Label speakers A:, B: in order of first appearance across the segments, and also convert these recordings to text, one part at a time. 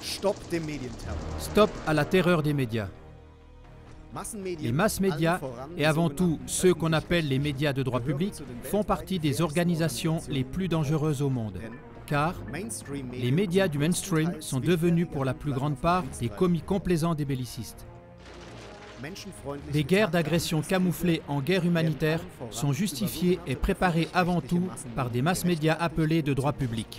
A: Stop à la terreur des médias. Les masses médias, et avant tout ceux qu'on appelle les médias de droit public, font partie des organisations les plus dangereuses au monde. Car les médias du mainstream sont devenus pour la plus grande part des commis complaisants des bellicistes. Des guerres d'agression camouflées en guerre humanitaire sont justifiées et préparées avant tout par des masses médias appelés de droit public.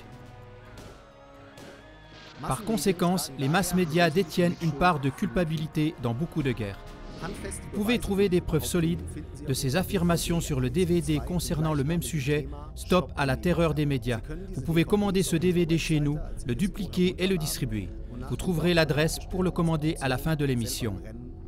A: Par conséquent, les masses médias détiennent une part de culpabilité dans beaucoup de guerres. Vous pouvez trouver des preuves solides de ces affirmations sur le DVD concernant le même sujet, Stop à la terreur des médias. Vous pouvez commander ce DVD chez nous, le dupliquer et le distribuer. Vous trouverez l'adresse pour le commander à la fin de l'émission.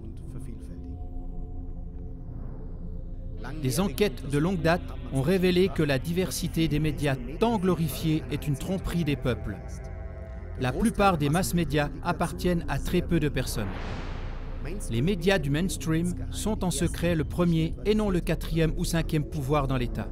A: Des enquêtes de longue date ont révélé que la diversité des médias tant glorifiés est une tromperie des peuples. La plupart des masses médias appartiennent à très peu de personnes. Les médias du mainstream sont en secret le premier et non le quatrième ou cinquième pouvoir dans l'État.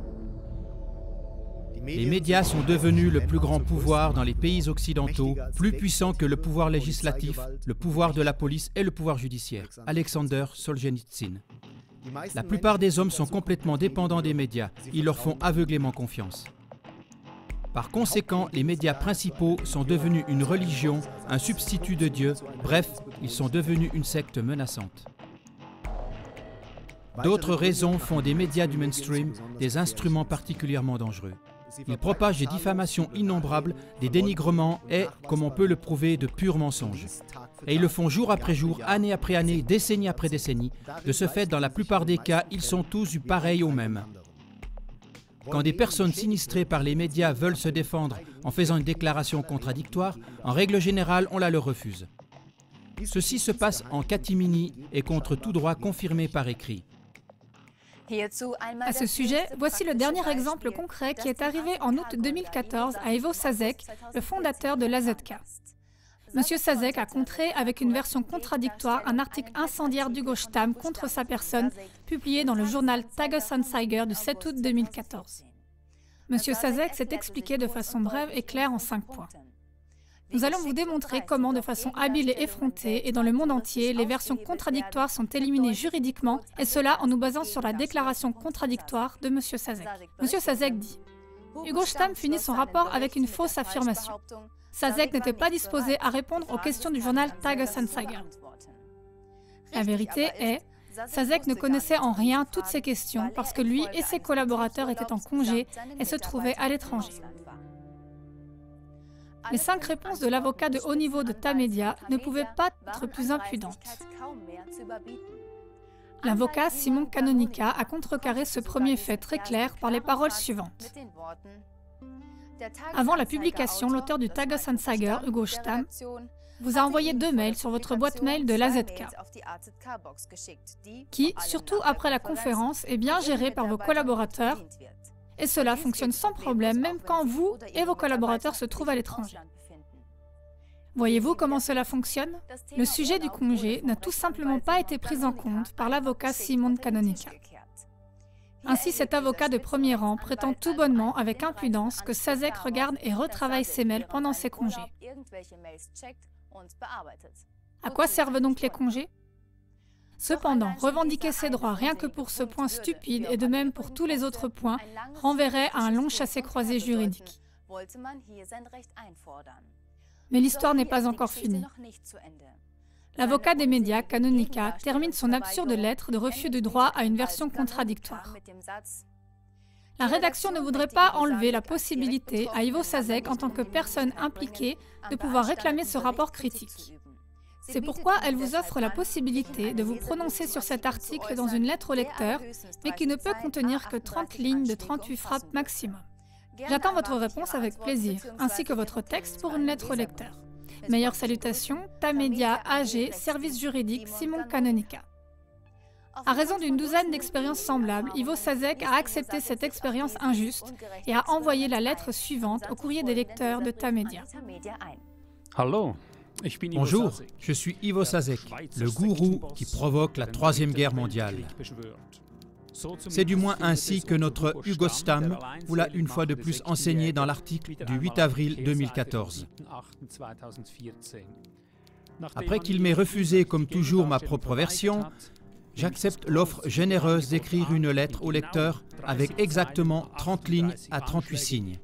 A: Les médias sont devenus le plus grand pouvoir dans les pays occidentaux, plus puissant que le pouvoir législatif, le pouvoir de la police et le pouvoir judiciaire. Alexander Solzhenitsyn. La plupart des hommes sont complètement dépendants des médias. Ils leur font aveuglément confiance. Par conséquent, les médias principaux sont devenus une religion, un substitut de Dieu, bref, ils sont devenus une secte menaçante. D'autres raisons font des médias du mainstream des instruments particulièrement dangereux. Ils propagent des diffamations innombrables, des dénigrements et, comme on peut le prouver, de purs mensonges. Et ils le font jour après jour, année après année, décennie après décennie. De ce fait, dans la plupart des cas, ils sont tous du pareil au même. Quand des personnes sinistrées par les médias veulent se défendre en faisant une déclaration contradictoire, en règle générale, on la leur refuse. Ceci se passe en catimini et contre tout droit confirmé par écrit.
B: À ce sujet, voici le dernier exemple concret qui est arrivé en août 2014 à Ivo Sasek, le fondateur de l'AZK. Monsieur Sasek a contré avec une version contradictoire un article incendiaire d'Hugo Stamm contre sa personne, publié dans le journal Tagesanzeiger du 7 août 2014. Monsieur Sasek s'est expliqué de façon brève et claire en 5 points. Nous allons vous démontrer comment, de façon habile et effrontée, et dans le monde entier, les versions contradictoires sont éliminées juridiquement, et cela en nous basant sur la déclaration contradictoire de Monsieur Sasek. Monsieur Sasek dit « Hugo Stamm finit son rapport avec une fausse affirmation. Sasek n'était pas disposé à répondre aux questions du journal Tagesanzeiger. La vérité est, Sasek ne connaissait en rien toutes ces questions parce que lui et ses collaborateurs étaient en congé et se trouvaient à l'étranger. Les 5 réponses de l'avocat de haut niveau de Tamedia ne pouvaient pas être plus impudentes. L'avocat Simon Canonica a contrecarré ce premier fait très clair par les paroles suivantes. Avant la publication, l'auteur du Tagesanzeiger, Hugo Stamm, vous a envoyé 2 mails sur votre boîte mail de l'AZK, qui, surtout après la conférence, est bien géré par vos collaborateurs, et cela fonctionne sans problème même quand vous et vos collaborateurs se trouvent à l'étranger. Voyez-vous comment cela fonctionne? Le sujet du congé n'a tout simplement pas été pris en compte par l'avocat Simon Canonica. Ainsi, cet avocat de premier rang prétend tout bonnement, avec impudence, que Sasek regarde et retravaille ses mails pendant ses congés. À quoi servent donc les congés? Cependant, revendiquer ses droits rien que pour ce point stupide et de même pour tous les autres points renverrait à un long chassé-croisé juridique. Mais l'histoire n'est pas encore finie. L'avocat des médias, Canonica, termine son absurde lettre de refus de droit à une version contradictoire. La rédaction ne voudrait pas enlever la possibilité à Ivo Sasek, en tant que personne impliquée, de pouvoir réclamer ce rapport critique. C'est pourquoi elle vous offre la possibilité de vous prononcer sur cet article dans une lettre au lecteur, mais qui ne peut contenir que 30 lignes de 38 frappes maximum. J'attends votre réponse avec plaisir, ainsi que votre texte pour une lettre au lecteur. Meilleures salutations, Tamedia AG, service juridique, Simon Canonica. À raison d'une douzaine d'expériences semblables, Ivo Sasek a accepté cette expérience injuste et a envoyé la lettre suivante au courrier des lecteurs de Tamedia.
A: Bonjour, je suis Ivo Sasek, le gourou qui provoque la 3e guerre mondiale. C'est du moins ainsi que notre Hugo Stamm vous l'a une fois de plus enseigné dans l'article du 8 avril 2014. Après qu'il m'ait refusé comme toujours ma propre version, j'accepte l'offre généreuse d'écrire une lettre au lecteur avec exactement 30 lignes à 38 signes.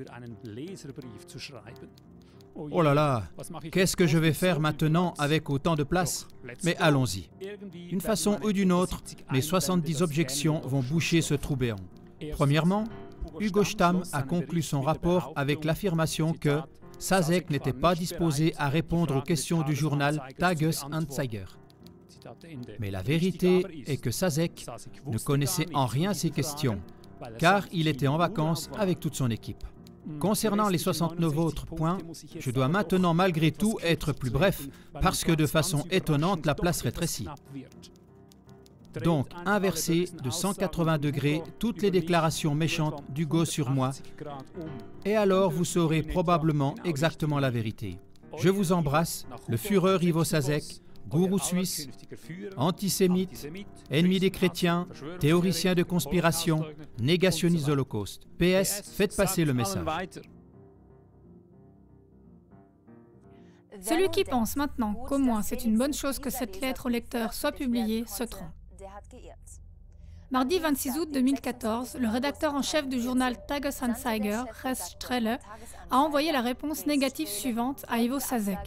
A: Oh là là, qu'est-ce que je vais faire maintenant avec autant de place? Mais allons-y. D'une façon ou d'une autre, mes 70 objections vont boucher ce trou béant. Premièrement, Hugo Stamm a conclu son rapport avec l'affirmation que Sazek n'était pas disposé à répondre aux questions du journal Tages-Anzeiger. Mais la vérité est que Sazek ne connaissait en rien ces questions, car il était en vacances avec toute son équipe. Concernant les 69 autres points, je dois maintenant malgré tout être plus bref, parce que de façon étonnante, la place rétrécit. Donc, inversez de 180 degrés toutes les déclarations méchantes d'Hugo sur moi, et alors vous saurez probablement exactement la vérité. Je vous embrasse, le Führer Ivo Sazek, gourou suisse, antisémite, ennemi des chrétiens, théoricien de conspiration, négationniste de l'Holocauste. PS, faites passer le message.
B: Celui qui pense maintenant qu'au moins c'est une bonne chose que cette lettre au lecteur soit publiée se trompe. Mardi 26 août 2014, le rédacteur en chef du journal Tages-Anzeiger, Res Strehle, a envoyé la réponse négative suivante à Ivo Sazek.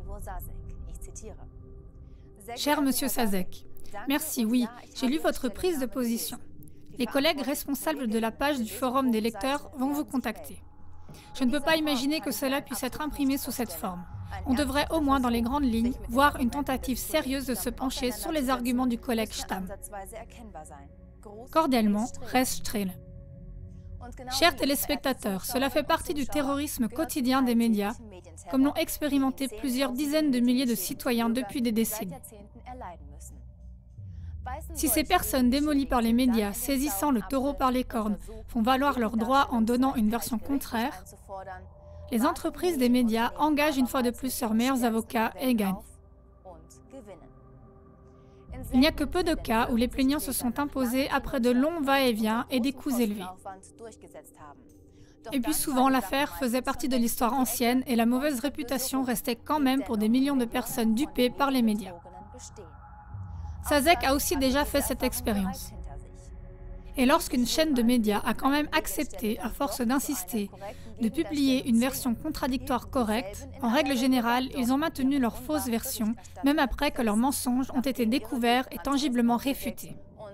B: Cher Monsieur Sazek, merci, oui, j'ai lu votre prise de position. Les collègues responsables de la page du forum des lecteurs vont vous contacter. Je ne peux pas imaginer que cela puisse être imprimé sous cette forme. On devrait au moins dans les grandes lignes voir une tentative sérieuse de se pencher sur les arguments du collègue Stamm. Cordialement, Res Strehle. Chers téléspectateurs, cela fait partie du terrorisme quotidien des médias, comme l'ont expérimenté plusieurs dizaines de milliers de citoyens depuis des décennies. Si ces personnes démolies par les médias, saisissant le taureau par les cornes, font valoir leurs droits en donnant une version contraire, les entreprises des médias engagent une fois de plus leurs meilleurs avocats et gagnent. Il n'y a que peu de cas où les plaignants se sont imposés après de longs va-et-vient et des coûts élevés. Et puis souvent, l'affaire faisait partie de l'histoire ancienne et la mauvaise réputation restait quand même pour des millions de personnes dupées par les médias. Sazek a aussi déjà fait cette expérience. Et lorsqu'une chaîne de médias a quand même accepté, à force d'insister, de publier une version contradictoire correcte, en règle générale, ils ont maintenu leur fausse version, même après que leurs mensonges ont été découverts et tangiblement réfutés.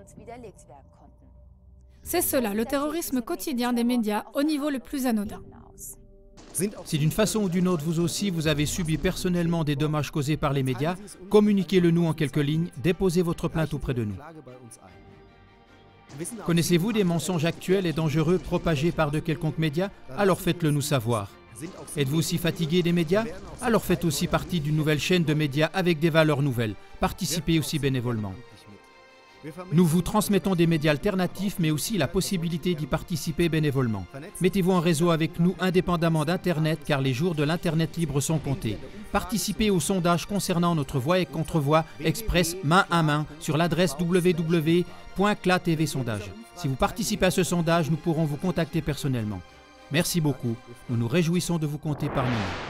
B: C'est cela, le terrorisme quotidien des médias au niveau le plus anodin.
A: Si d'une façon ou d'une autre vous aussi vous avez subi personnellement des dommages causés par les médias, communiquez-le nous en quelques lignes, déposez votre plainte auprès de nous. Connaissez-vous des mensonges actuels et dangereux propagés par de quelconques médias? Alors faites-le nous savoir. Êtes-vous aussi fatigué des médias? Alors faites aussi partie d'une nouvelle chaîne de médias avec des valeurs nouvelles. Participez aussi bénévolement. Nous vous transmettons des médias alternatifs, mais aussi la possibilité d'y participer bénévolement. Mettez-vous en réseau avec nous indépendamment d'Internet, car les jours de l'Internet libre sont comptés. Participez au sondage concernant notre Voix et Contre-Voix Express main à main sur l'adresse www.cla-tv-sondage. Si vous participez à ce sondage, nous pourrons vous contacter personnellement. Merci beaucoup. Nous nous réjouissons de vous compter parmi nous.